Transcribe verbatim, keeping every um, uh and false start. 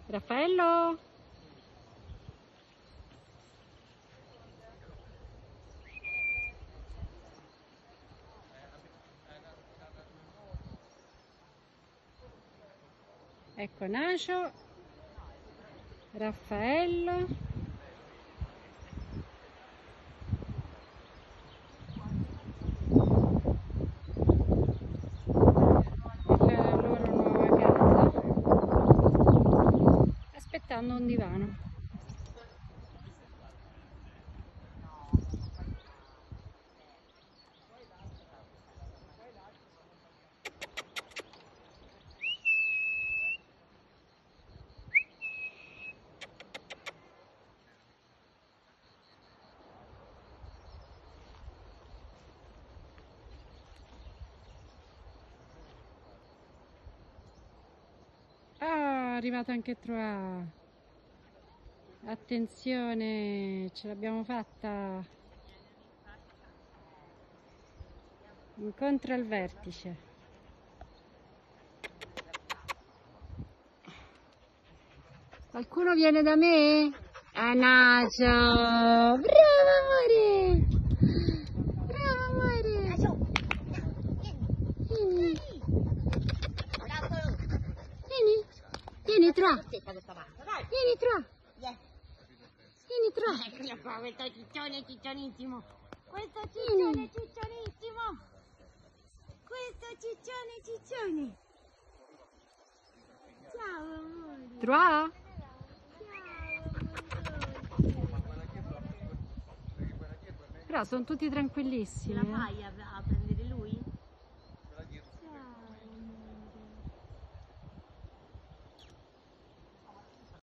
Raffaello? Ecco Nacio, Raffaello, la loro nuova casa, aspettando un divano. Ah, è arrivato anche Troa. Attenzione, ce l'abbiamo fatta. Incontra il vertice. Qualcuno viene da me? Ah, Nacio! Bravo amore! Bravo amore! Vieni! Vieni! Vieni Troa! Vieni Troa! Vieni Troa! Ecco qua, questo ciccione ciccionissimo! Questo ciccione ciccionissimo! Questo ciccione ciccione! Ciao amore! Troa? Però sono tutti tranquillissimi. Ce la fai a prendere?